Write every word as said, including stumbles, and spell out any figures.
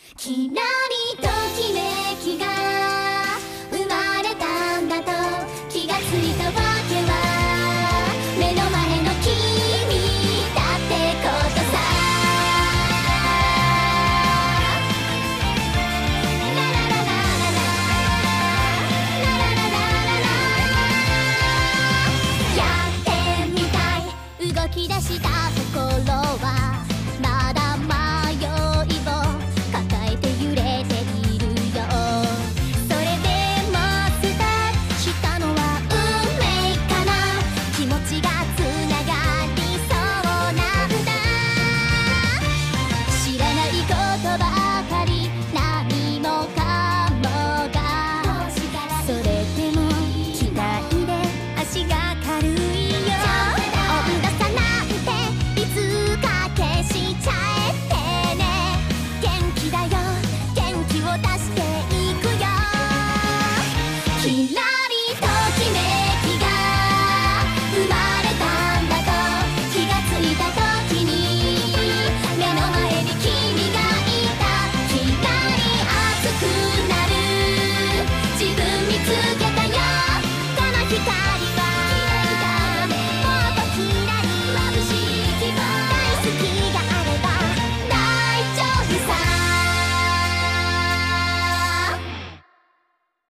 きらりときめきが生まれたんだと気がついたわけは目の前の君だってことさ。ラララララララララララやってみたい動き出したところはまだ迷いを抱えて揺れているよ。それでもスタートしたのは運命かな。気持ちがつながりそうなんだ。知らないことばかり何もかもがそれでも期待で足が軽いよ。温度差なんていつか消しちゃえてね。元気だよ元気を出していくよ。きら